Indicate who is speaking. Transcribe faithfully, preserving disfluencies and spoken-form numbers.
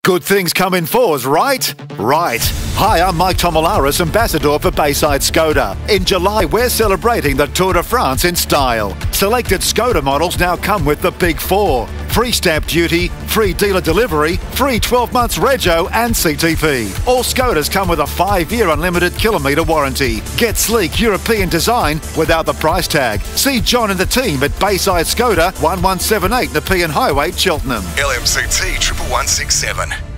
Speaker 1: Good things come in fours, right? Right. Hi, I'm Mike Tomalaris, Ambassador for Bayside Skoda. In July, we're celebrating the Tour de France in style. Selected Skoda models now come with the Big Four. Free stamp duty, free dealer delivery, free twelve months rego and C T P. All Skodas come with a five-year unlimited kilometre warranty. Get sleek European design without the price tag. See John and the team at Bayside Skoda, one one seven eight Nepean Highway, Cheltenham.
Speaker 2: L M C T one one six seven.